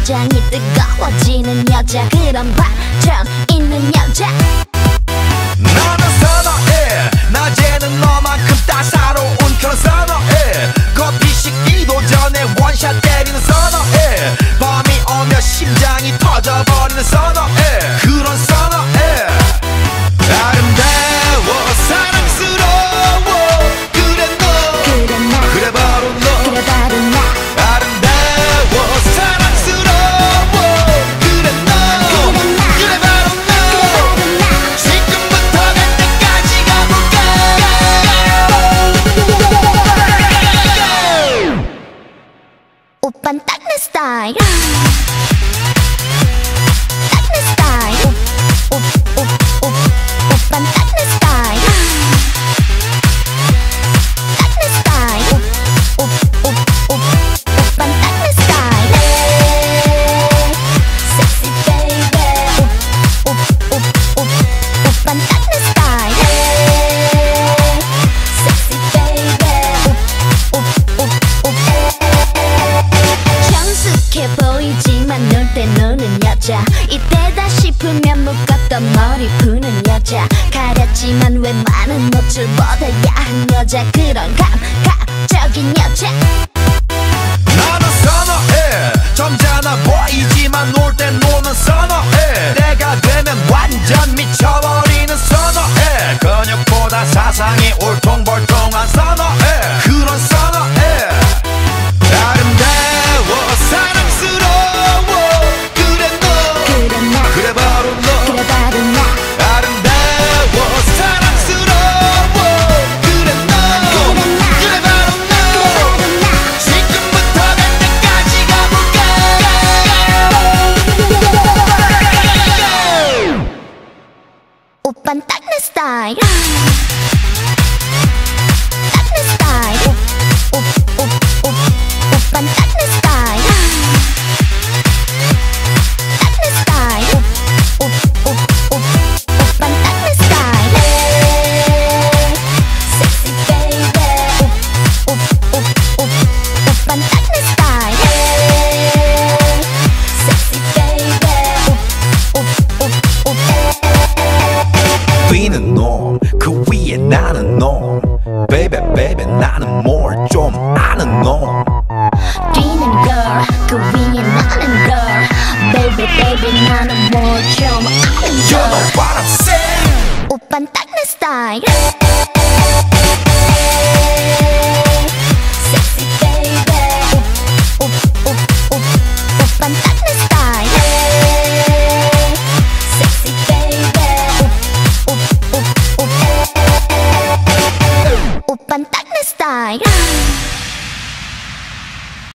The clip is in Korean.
심장이 뜨거워지는 여자, 그런 반전 있는 여자. 나는 선어해, 낮에는 너만큼 따사로운 그런 선어해. 커피 식기도 전에 원샷 때리는 선어해. 밤이 오면 심장이 터져버리는 선어해. 그런 선어해. 아름다워 사랑스러워 그래 너, 그래 나, 그래 바로 너. 그래 바로 나. 아름다워 사랑스러워 그래 너, 그래 바로 너. 지금부터 갈 때까지 가볼까. 오빤 딱 내 스타일. 딱 내 스타일. 오빤 딱 내 스타일. 딱 내 스타일. 오빤 딱 내 스타일. Sexy baby. 오빤 딱 내 스타일. Sexy baby. 성숙해 보이지만 놀 때 노는 여자, 이때다 싶으면 묶었던 머리 푸는 여자, 가렸지만 웬만한 노출보다 야한 여자, 그런 감각적인 여자. 나는 선어해, 점잖아 보이지만 놀 땐 노는 선어해. 내가 되면 완전 미쳐버리는 선어해. 근육보다 사상이 울퉁불퉁한 선어해. 그런 선어해. 아름다워 사랑스러워 그래 너, 그래 나, 그래 바로 너. 그래 바로 나. 아름다워 사랑스러워 그래 너, 그래 바로 너. 지금부터 갈 때까지 가볼까. 오빤 딱 내 스타일. 딱 내 스타일. 오빤 딱 내 스타일. 딱 내 스타일. 오빤 딱 내 스타일. Sexy baby. 오빤 딱 내 스타일. Sexy baby. 위는 놈, 그 위에 나는 놈.